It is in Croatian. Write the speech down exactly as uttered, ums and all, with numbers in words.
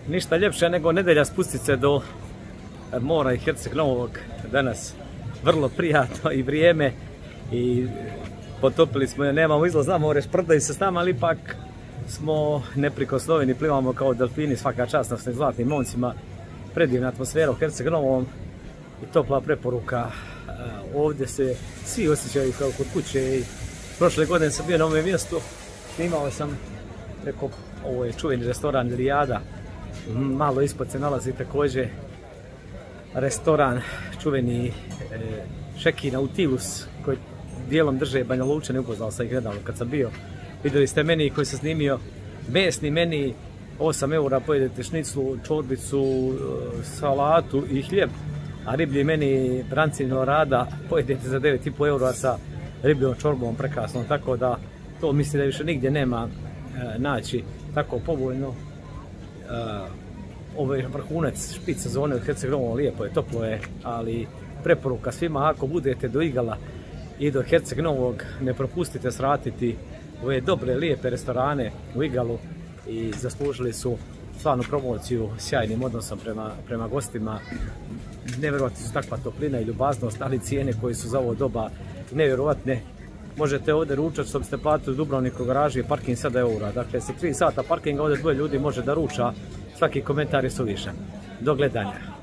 Ništa ljepše nego nedelja spustiti se do mora i Herceg Novog. Danas vrlo prijatno i vrijeme i potopili smo je, nemamo izlaz na more, šprdaju se s nama, ali ipak smo neprikosnoveni, plivamo kao delfini, svaka čast na zlatnim momcima. Predivna atmosfera u Herceg Novom i topla preporuka. Ovdje se svi osjećaju kao kod kuće i prošle godine sam bio na ovom mjestu, snimao sam preko, ovo je čuveni restoran Rijada, malo ispod se nalazi također restoran čuveni e, Šeki Nautilus koji dijelom drže Banja Lučani, upoznao sam ih nedavno kad sam bio. Vidjeli ste meni koji sam snimio, mesni meni, osam eura pojedete šniclu, čorbicu, salatu i hljeb, a riblji meni brancino rada pojedete za devet i po eura sa ribljom čorbom prekrasno, tako da to mislim da više nigdje nema e, naći tako povoljno. E, ovo je vrhunac špic sezone u Herceg Novom, lijepo je, toplo je, ali preporuka svima ako budete do Igala i do Herceg Novog, ne propustite svratiti ove dobre, lijepe restorane u Igalu i zaslužili su stvarnu promociju sjajnim odnosom prema, prema gostima. Nevjerovatno su takva toplina i ljubaznost, ali cijene koje su za ovo doba nevjerovatne. Možete ovdje ručati što biste platili u Dubrovniku garaži, parking sada eura. Dakle, sa tri sata parkinga ovdje dvoje ljudi može da ruča, svaki komentar je suvišan. Do gledanja.